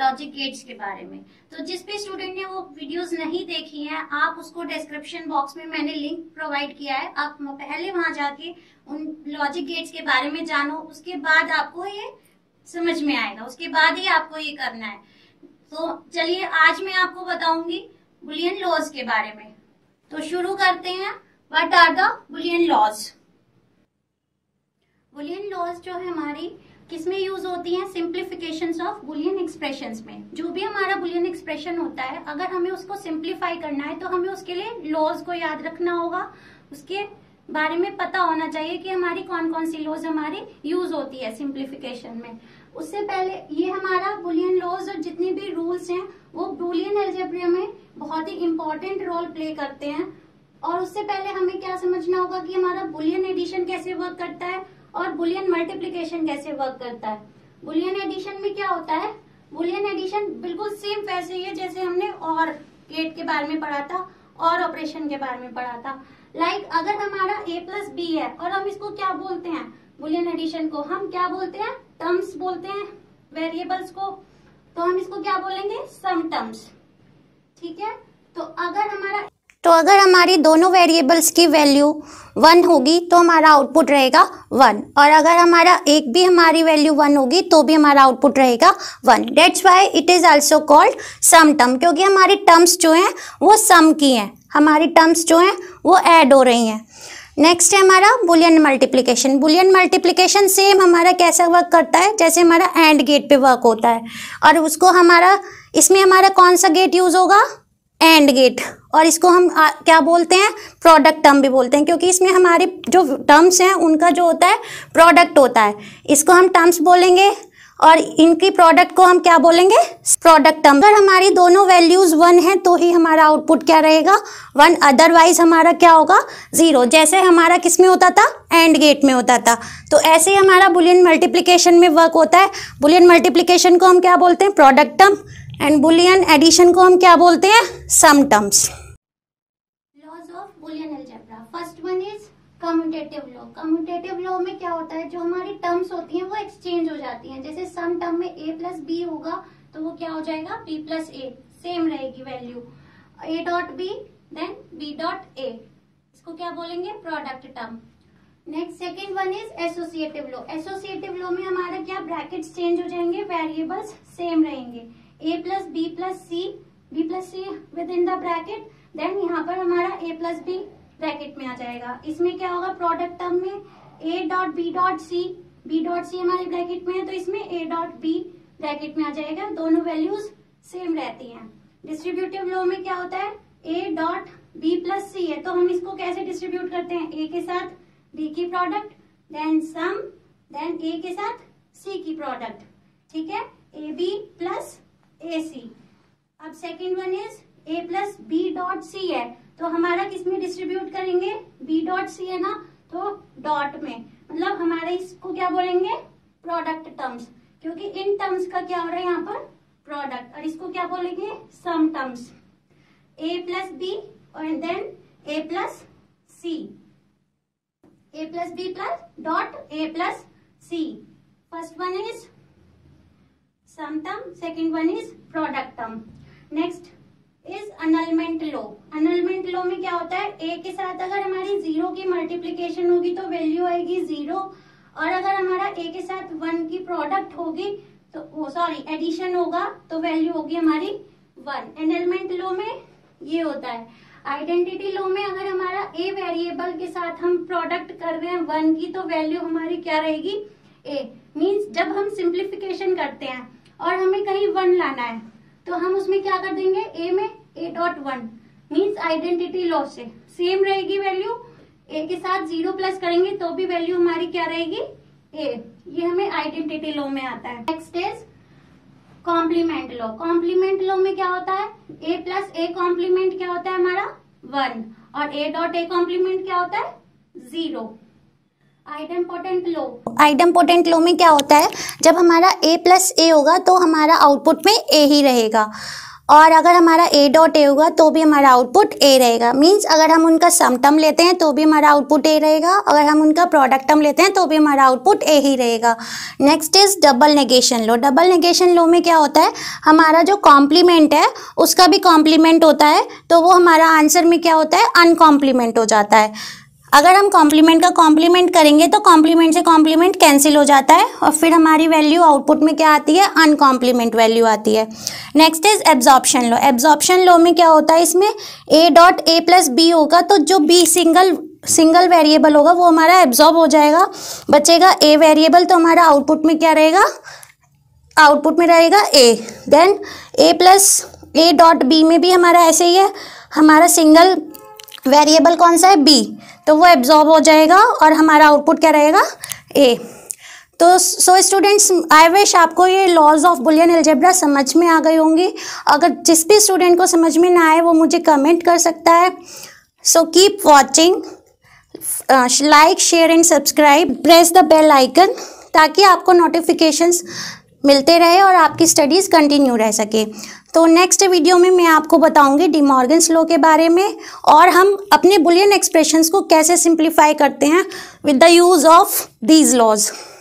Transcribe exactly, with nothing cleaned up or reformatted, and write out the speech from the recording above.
Logic gates के बारे में। तो जिस भी स्टूडेंट ने वो वीडियोस नहीं देखी हैं, आप उसको डिस्क्रिप्शन बॉक्स में मैंने लिंक प्रोवाइड किया है, आप पहले वहां जाके उन लॉजिक गेट्स के बारे में जानो, उसके बाद आपको ये समझ में आएगा, उसके बाद ही आपको ये करना है। तो चलिए आज मैं आपको बताऊंगी बुलियन लॉज के बारे में। तो शुरू करते हैं। What are the boolean laws? Boolean laws जो है हमारी किसमें यूज होती हैं? सिंप्लीफिकेशंस ऑफ बुलियन एक्सप्रेशंस में। जो भी हमारा बुलियन एक्सप्रेशन होता है, अगर हमें उसको सिंप्लीफाई करना है तो हमें उसके लिए लॉज को याद रखना होगा, उसके बारे में पता होना चाहिए कि हमारी कौन कौन सी लॉज हमारी यूज होती है सिंप्लीफिकेशन में। उससे पहले ये हमारा बुलियन लॉज और जितने भी रूल्स हैं वो बुलियन अलजेब्रा में बहुत ही इंपॉर्टेंट रोल प्ले करते हैं। और उससे पहले हमें क्या समझना होगा कि हमारा बुलियन एडिशन कैसे वर्क करता है और बुलियन मल्टीप्लिकेशन कैसे वर्क करता है। बुलियन एडिशन में क्या होता है? बुलियन एडिशन बिल्कुल सेम वैसे ही है जैसे हमने और गेट के बारे में पढ़ा था और ऑपरेशन के बारे में पढ़ा था। लाइक like, अगर हमारा a प्लस बी है और हम इसको क्या बोलते हैं? बुलियन एडिशन को हम क्या बोलते हैं? टर्म्स बोलते हैं वेरिएबल्स को, तो हम इसको क्या बोलेंगे? Sum terms. ठीक है। तो अगर हमारा तो अगर हमारी दोनों वेरिएबल्स की वैल्यू वन होगी तो हमारा आउटपुट रहेगा वन, और अगर हमारा एक भी हमारी वैल्यू वन होगी तो भी हमारा आउटपुट रहेगा one. That's why it is also called sum term, क्योंकि हमारी टर्म्स जो हैं वो सम की हैं, हमारी टर्म्स जो हैं वो ऐड हो रही हैं। नेक्स्ट है हमारा boolean multiplication. Boolean multiplication same हमारा कैसा वर्क करता है? जैसे हमारा एंड गेट पे वर्क होता है, और उसको हमारा इसमें हमारा कौन सा गेट यूज होगा? And gate. और इसको हम आ, क्या बोलते हैं? प्रोडक्ट टर्म भी बोलते हैं, क्योंकि इसमें हमारे जो टर्म्स हैं उनका जो होता है प्रोडक्ट होता है। इसको हम टर्म्स बोलेंगे और इनकी प्रोडक्ट को हम क्या बोलेंगे? Product term. अगर हमारी दोनों वैल्यूज वन है तो ही हमारा आउटपुट क्या रहेगा? वन, अदरवाइज हमारा क्या होगा? जीरो। जैसे हमारा किस में होता था? एंड गेट में होता था। तो ऐसे ही हमारा बुलियन मल्टीप्लिकेशन में वर्क होता है। बुलियन मल्टीप्लिकेशन को हम क्या बोलते हैं? Product term. And boolean addition को हम क्या बोलते हैं? Sum terms. Laws of boolean algebra. First one is commutative law. Commutative law में क्या होता है? जो हमारी टर्म्स होती हैं वो एक्सचेंज हो जाती हैं। जैसे सम टर्म में a प्लस बी होगा तो वो क्या हो जाएगा? b प्लस ए, सेम रहेगी value. a dot B then b dot A, इसको क्या बोलेंगे? Product term. Next second one is associative law. Associative law में हमारा क्या? ब्रैकेट्स चेंज हो जाएंगे, वेरिएबल्स सेम रहेंगे। a plus B plus C, B plus C within the bracket, then यहाँ पर हमारा a प्लस बी ब्रैकेट में आ जाएगा। इसमें क्या होगा? प्रोडक्ट टर्म में a dot B dot C, b dot C हमारे ब्रैकेट में है तो इसमें a डॉट b ब्रैकेट में आ जाएगा। दोनों वैल्यूज सेम रहती हैं। डिस्ट्रीब्यूटिव लॉ में क्या होता है? a dot b plus C है तो हम इसको कैसे डिस्ट्रीब्यूट करते हैं? a के साथ b की product, then sum, then a के साथ c की प्रोडक्ट। ठीक है। A B plus A C. अब second one is a plus B dot C है तो हमारा किस में डिस्ट्रीब्यूट करेंगे? b डॉट सी है ना, तो डॉट में, मतलब हमारे इसको क्या बोलेंगे? प्रोडक्ट टर्म्स, क्योंकि इन टर्म्स का क्या हो रहा है यहाँ पर? प्रोडक्ट। और इसको क्या बोलेंगे? Sum terms. a plus B और then a plus C, a plus B plus dot a plus C. First one is sum term, second one is product term. Next is annulment law. Annulment law में क्या होता है? a के साथ अगर हमारी zero की मल्टीप्लीकेशन होगी तो वैल्यू आएगी जीरो, और अगर हमारा a के साथ वन की प्रोडक्ट होगी तो सॉरी एडिशन होगा तो वैल्यू होगी हमारी वन। एनलमेंट लॉ में ये होता है। आइडेंटिटी लॉ में अगर हमारा a वेरिएबल के साथ हम प्रोडक्ट कर रहे हैं वन की तो वैल्यू हमारी क्या रहेगी? a। मीन्स जब हम सिंप्लीफिकेशन करते हैं और हमें कहीं वन लाना है तो हम उसमें क्या कर देंगे? a में a dot one, means identity law से सेम रहेगी वैल्यू। a के साथ जीरो प्लस करेंगे तो भी वैल्यू हमारी क्या रहेगी? a। ये हमें आइडेंटिटी लॉ में आता है। Next is complement law. Complement law में क्या होता है? a प्लस ए कॉम्प्लीमेंट क्या होता है हमारा? वन, और a डॉट ए कॉम्प्लीमेंट क्या होता है? Zero. Idempotent law. Idempotent law में क्या होता है? जब हमारा a प्लस ए होगा तो हमारा आउटपुट में a ही रहेगा, और अगर हमारा ए डॉट ए होगा तो भी हमारा आउटपुट ए रहेगा। मींस अगर हम उनका सम टर्म लेते हैं तो भी हमारा आउटपुट ए रहेगा, अगर हम उनका प्रोडक्ट टर्म लेते हैं तो भी हमारा आउटपुट ए ही रहेगा। Next is double negation law. Double negation law में क्या होता है, हमारा जो कॉम्प्लीमेंट है उसका भी कॉम्प्लीमेंट होता है, तो वो हमारा आंसर में क्या होता है, अनकॉम्प्लीमेंट हो जाता है। अगर हम कॉम्प्लीमेंट का कॉम्प्लीमेंट करेंगे तो कॉम्प्लीमेंट से कॉम्प्लीमेंट कैंसिल हो जाता है और फिर हमारी वैल्यू आउटपुट में क्या आती है, अनकॉम्प्लीमेंट वैल्यू आती है। Next is absorption law. Absorption law में क्या होता है, इसमें A dot A plus B होगा तो जो बी सिंगल सिंगल वेरिएबल होगा वो हमारा एब्जॉर्ब हो जाएगा, बचेगा ए वेरिएबल, तो हमारा आउटपुट में क्या रहेगा, आउटपुट में रहेगा A. Then A plus A dot B में भी हमारा ऐसे ही है, हमारा सिंगल वेरिएबल कौन सा है, बी, तो वो एब्जॉर्ब हो जाएगा और हमारा आउटपुट क्या रहेगा, ए। तो सो स्टूडेंट्स, आई विश आपको ये लॉज ऑफ बुलियन अलजेब्रा समझ में आ गई होंगी। अगर जिस भी स्टूडेंट को समझ में ना आए वो मुझे कमेंट कर सकता है। So keep watching, like share and subscribe, press the bell icon ताकि आपको नोटिफिकेशंस मिलते रहे और आपकी स्टडीज़ कंटिन्यू रह सके। तो नेक्स्ट वीडियो में मैं आपको बताऊंगी डी मॉर्गन्स लॉ के बारे में और हम अपने बुलियन एक्सप्रेशंस को कैसे सिंप्लीफाई करते हैं with the use of these laws.